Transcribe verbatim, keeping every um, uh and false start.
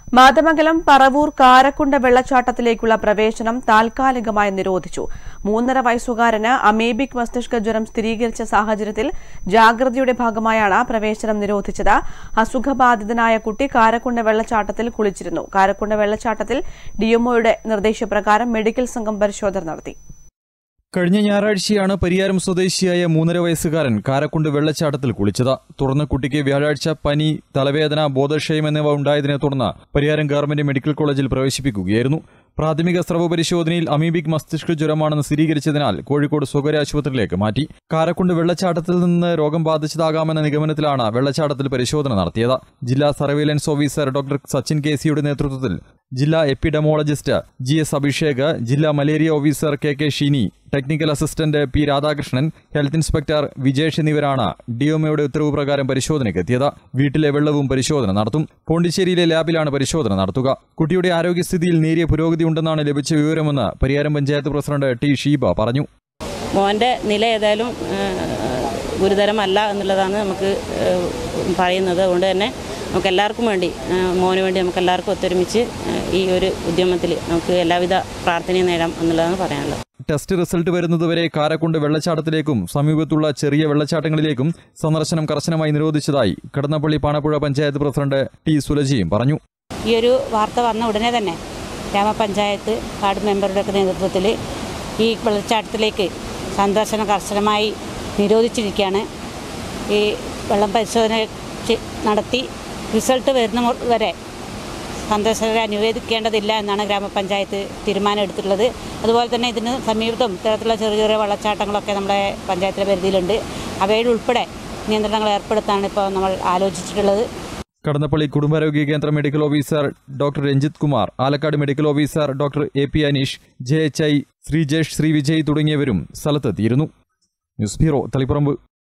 മാതമംഗലം പറവൂർ കാരക്കുണ്ട് വെള്ളച്ചാട്ടത്തിലേക്കുള്ള പ്രവേശനം താൽക്കാലികമായി നിരോധിച്ചു. മൂന്നര വയസ്സുകാരന് അമീബിക് മസ്തിഷ്ക ജ്വരം സ്ഥിരീകരിച്ച സാഹചര്യത്തിൽ ജാഗ്രതയുടെ ഭാഗമായാണ് പ്രവേശനം നിരോധിച്ചത്. അസുഖബാധിതനായ കുട്ടി കാരക്കുണ്ട് വെള്ളച്ചാട്ടത്തിൽ കുളിച്ചിരുന്നു. കാരക്കുണ്ട് വെള്ളച്ചാട്ടത്തിൽ ഡിഎംഒയുടെ നിർദ്ദേശപ്രകാരം മെഡിക്കൽ സംഘം പരിശോധന നടത്തി. കഴിഞ്ഞ ഞായറാഴ്ചയാണ് പരിയാരം സ്വദേശിയായ മൂന്നര വയസ്സുകാരൻ കാരക്കുണ്ട് വെള്ളച്ചാട്ടത്തിൽ കുളിച്ചത്. തുടർന്ന് കുട്ടിക്ക് വ്യാഴാഴ്ച പനി, തലവേദന, ബോധക്ഷയം എന്നിവ ഉണ്ടായതിനെ തുടർന്ന് പരിയാരം ഗവൺമെന്റ് മെഡിക്കൽ കോളേജിൽ പ്രവേശിപ്പിക്കുകയായിരുന്നു. പ്രാഥമിക സ്രവ പരിശോധനയിൽ അമീബിക് മസ്തിഷ്ക ജ്വരമാണെന്ന് സ്ഥിരീകരിച്ചതിനാൽ കോഴിക്കോട് സ്വകാര്യ ആശുപത്രിയിലേക്ക് മാറ്റി. കാരക്കുണ്ട് വെള്ളച്ചാട്ടത്തിൽ നിന്ന് രോഗം ബാധിച്ചതാകാമെന്ന നിഗമനത്തിലാണ് വെള്ളച്ചാട്ടത്തിൽ പരിശോധന നടത്തിയത്. ജില്ലാ surveillance officer doctor Sachin K സിയുടെ നേതൃത്വത്തിൽ ജില്ലാ എപ്പിഡമോളജിസ്റ്റ് ജി എസ് അഭിഷേക്, ജില്ലാ malaria officer K K Sheeni, technical assistant P Radhakrishnan, health inspector Vijesh എന്നിവരാണ് ഡിഎംഒയുടെ ഉത്തരവ് പ്രകാരം പരിശോധനയ്ക്ക് എത്തിയത്. വീട്ടിലെ വെള്ളവും പരിശോധന നടത്തും. പോണ്ടിച്ചേരിയിലെ ലാബിലാണ് പരിശോധന നടത്തുക. കുട്ടിയുടെ ആരോഗ്യസ്ഥിതിയിൽ നേരിയ പുരോഗതി ഉണ്ടെന്നാണ് ലഭിച്ച വിവരമെന്ന് പരിയാരം പഞ്ചായത്ത് പ്രസിഡന്റ് ടി ഷീബ പറഞ്ഞു. മോന്റെ നില ഏതായാലും ഗുരുതരമല്ല എന്നുള്ളതാണ് നമുക്ക് പറയുന്നത്. അതുകൊണ്ട് തന്നെ നമുക്ക് എല്ലാവർക്കും വേണ്ടി, മോന് വേണ്ടി നമുക്ക് എല്ലാവർക്കും ഒത്തൊരുമിച്ച് ഈ ഒരു ഉദ്യമത്തിൽ നമുക്ക് എല്ലാവിധ പ്രാർത്ഥനയും നേടാം എന്നുള്ളതാണ് പറയാനുള്ളത്. ടെസ്റ്റ് റിസൾട്ട് വരുന്നതുവരെ കാരക്കുണ്ട് വെള്ളച്ചാട്ടത്തിലേക്കും സമീപത്തുള്ള ചെറിയ വെള്ളച്ചാട്ടങ്ങളിലേക്കും സന്ദർശനം കർശനമായി നിരോധിച്ചതായി കടന്നപ്പള്ളി പാണപ്പുഴ പഞ്ചായത്ത് പ്രസിഡന്റ് ടി സുലജിയും പറഞ്ഞു. ഈ ഒരു വാർത്ത വന്ന ഉടനെ തന്നെ ഗ്രാമപഞ്ചായത്ത് വാർഡ് മെമ്പറുടെ നേതൃത്വത്തിൽ ഈ വെള്ളച്ചാട്ടത്തിലേക്ക് സന്ദർശനം കർശനമായി നിരോധിച്ചിരിക്കുകയാണ്. ഈ വെള്ളം പരിശോധന നടത്തി റിസൾട്ട് വരുന്ന വരെ സന്ദർശകരെ അനുവദിക്കേണ്ടതില്ല എന്നാണ് ഗ്രാമപഞ്ചായത്ത് തീരുമാനം എടുത്തിട്ടുള്ളത്. അതുപോലെ തന്നെ ഇതിന് സമീപത്തും ഇത്തരത്തിലുള്ള ചെറിയ ചെറിയ വെള്ളച്ചാട്ടങ്ങളൊക്കെ നമ്മുടെ പഞ്ചായത്തിലെ പരിധിയിലുണ്ട്. അവയിൽ ഉൾപ്പെടെ നിയന്ത്രണങ്ങൾ ഏർപ്പെടുത്താനാണ് ഇപ്പോൾ നമ്മൾ ആലോചിച്ചിട്ടുള്ളത്. കടന്നപ്പള്ളി കുടുംബാരോഗ്യ കേന്ദ്ര medical officer doctor Ranjith Kumar, Alakkad medical officer doctor A P Aneesh, J H I Sreejesh, Shri Vijay തുടങ്ങിയവരും സ്ഥലത്തെത്തിയിരുന്നു. News bureau, Taliparamba.